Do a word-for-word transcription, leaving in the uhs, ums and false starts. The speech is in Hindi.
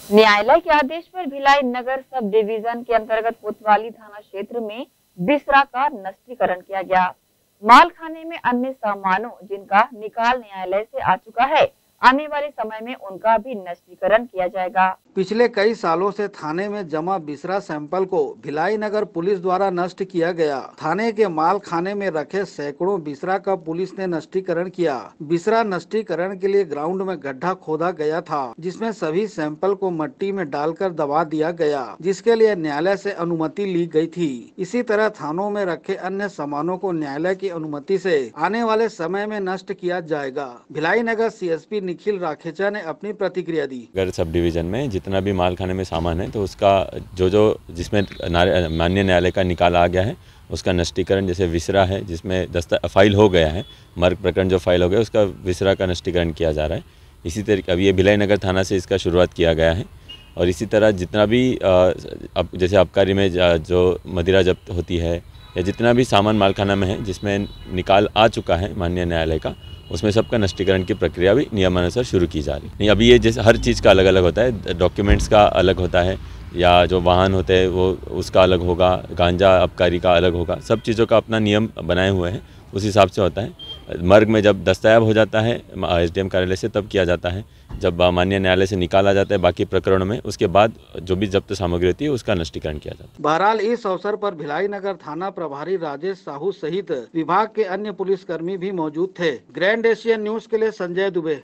न्यायालय के आदेश पर भिलाई नगर सब डिवीजन के अंतर्गत कोतवाली थाना क्षेत्र में बिसरा का नष्टीकरण किया गया। माल खाने में अन्य सामानों जिनका निकाल न्यायालय से आ चुका है, आने वाले समय में उनका भी नष्टीकरण किया जाएगा। पिछले कई सालों से थाने में जमा बिसरा सैंपल को भिलाई नगर पुलिस द्वारा नष्ट किया गया। थाने के माल खाने में रखे सैकड़ों बिसरा का पुलिस ने नष्टीकरण किया। बिसरा नष्टीकरण के लिए ग्राउंड में गड्ढा खोदा गया था, जिसमें सभी सैंपल को मिट्टी में डालकर दबा दिया गया, जिसके लिए न्यायालय से अनुमति ली गई थी। इसी तरह थानों में रखे अन्य सामानों को न्यायालय की अनुमति से आने वाले समय में नष्ट किया जाएगा। Bhilai Nagar C S P Nikhil Rakhecha ने अपनी प्रतिक्रिया दी। नगर सब डिवीजन में जितना भी माल खाने में सामान है, तो उसका जो जो जिसमें माननीय न्यायालय का निकाल आ गया है, उसका नष्टीकरण, जैसे विसरा है जिसमें दस्ता फाइल हो गया है, मर्ग प्रकरण जो फाइल हो गया उसका विसरा का नष्टीकरण किया जा रहा है। इसी तरीके अभी ये भिलाई नगर थाना से इसका शुरुआत किया गया है। और इसी तरह जितना भी अब जैसे आबकारी में जो मदिरा जब्त होती है या जितना भी सामान मालखाना में है जिसमें निकाल आ चुका है माननीय न्यायालय का, उसमें सबका नष्टीकरण की प्रक्रिया भी नियमानुसार शुरू की जा रही है। नहीं, अभी ये जैसे हर चीज़ का अलग अलग होता है, डॉक्यूमेंट्स का अलग होता है या जो वाहन होते हैं वो उसका अलग होगा, गांजा आबकारी का अलग होगा, सब चीज़ों का अपना नियम बनाए हुए हैं, उस हिसाब से होता है। मर्ग में जब दस्तयाब हो जाता है एस डी एम कार्यालय से तब किया जाता है, जब माननीय न्यायालय से निकाला जाता है बाकी प्रकरणों में, उसके बाद जो भी जब्त सामग्री होती है उसका नष्टीकरण किया जाता है। बहरहाल इस अवसर पर भिलाई नगर थाना प्रभारी राजेश साहू सहित विभाग के अन्य पुलिसकर्मी भी मौजूद थे। ग्रैंड एशियन न्यूज के लिए संजय दुबे।